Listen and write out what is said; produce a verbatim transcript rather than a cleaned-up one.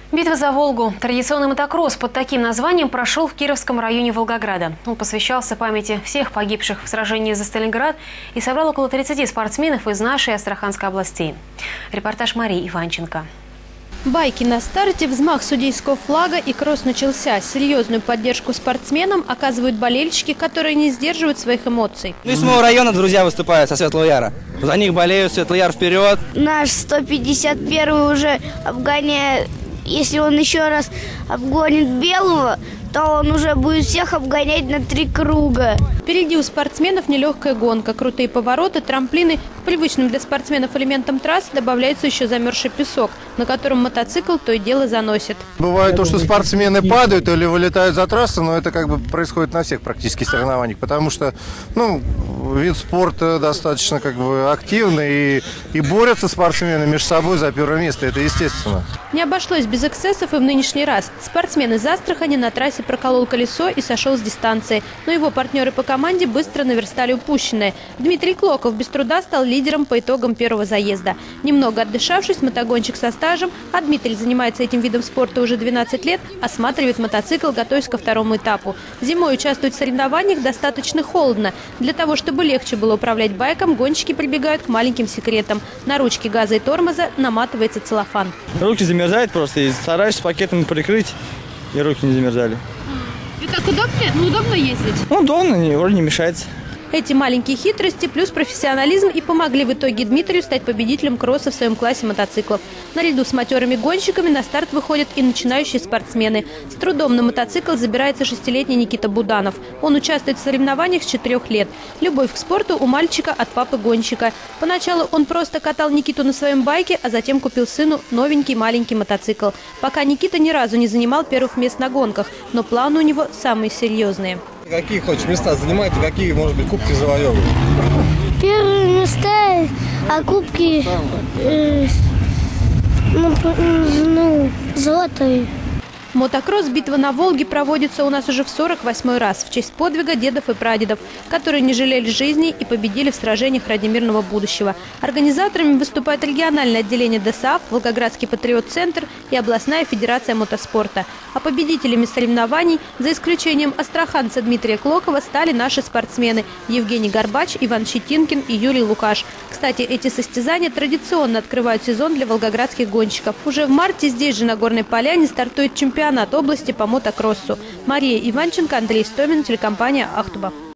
Битва за Волгу. Традиционный мотокросс под таким названием прошел в Кировском районе Волгограда. Он посвящался памяти всех погибших в сражении за Сталинград и собрал около тридцати спортсменов из нашей Астраханской областей. Репортаж Марии Иванченко. Байки на старте, взмах судейского флага и кросс начался. Серьезную поддержку спортсменам оказывают болельщики, которые не сдерживают своих эмоций. Ну, из моего района друзья выступают со Светлого Яра. За них болеют, Светлый Яр вперед. Наш сто пятьдесят первый уже обгоняет. Если он еще раз обгонит белого, то он уже будет всех обгонять на три круга. Впереди у спортсменов нелегкая гонка. Крутые повороты, трамплины. К привычным для спортсменов элементам трассы добавляется еще замерзший песок, на котором мотоцикл то и дело заносит. Бывает то, что спортсмены падают или вылетают за трассу, но это как бы происходит на всех практически соревнованиях, потому что ну, вид спорта достаточно как бы активный, и, и борются спортсмены между собой за первое место, это естественно. Не обошлось без эксцессов и в нынешний раз. Спортсмен из Астрахани на трассе проколол колесо и сошел с дистанции, но его партнеры по команде быстро наверстали упущенное. Дмитрий Клоков без труда стал лидером по итогам первого заезда. Немного отдышавшись, мотогонщик со стажем, а Дмитрий занимается этим видом спорта уже двенадцать лет, осматривает мотоцикл, готовясь ко второму этапу. Зимой участвовать в соревнованиях достаточно холодно. Для того, чтобы легче было управлять байком, гонщики прибегают к маленьким секретам. На ручке газа и тормоза наматывается целлофан. Руки замерзают просто, и стараюсь пакетом прикрыть, и руки не замерзали. И так удобнее? Ну, удобно ездить? Ну, удобно, не, вроде не мешается. Эти маленькие хитрости плюс профессионализм и помогли в итоге Дмитрию стать победителем кросса в своем классе мотоциклов. Наряду с матерыми гонщиками на старт выходят и начинающие спортсмены. С трудом на мотоцикл забирается шестилетний Никита Буданов. Он участвует в соревнованиях с четырех лет. Любовь к спорту у мальчика от папы гонщика. Поначалу он просто катал Никиту на своем байке, а затем купил сыну новенький маленький мотоцикл. Пока Никита ни разу не занимал первых мест на гонках, но планы у него самые серьезные. Какие хочешь места занимать и какие, может быть, кубки завоевывать? Первые места, а кубки э, ну, ну, золотые. Мотокросс «Битва на Волге» проводится у нас уже в сорок восьмой раз в честь подвига дедов и прадедов, которые не жалели жизни и победили в сражениях ради мирного будущего. Организаторами выступает региональное отделение ДСАФ, Волгоградский патриот-центр и областная федерация мотоспорта. А победителями соревнований, за исключением астраханца Дмитрия Клокова, стали наши спортсмены Евгений Горбач, Иван Щетинкин и Юрий Лукаш. Кстати, эти состязания традиционно открывают сезон для волгоградских гонщиков. Уже в марте здесь же на Горной Поляне стартует чемпионат области по мотокроссу. Мария Иванченко, Андрей Стомин, телекомпания «Ахтуба».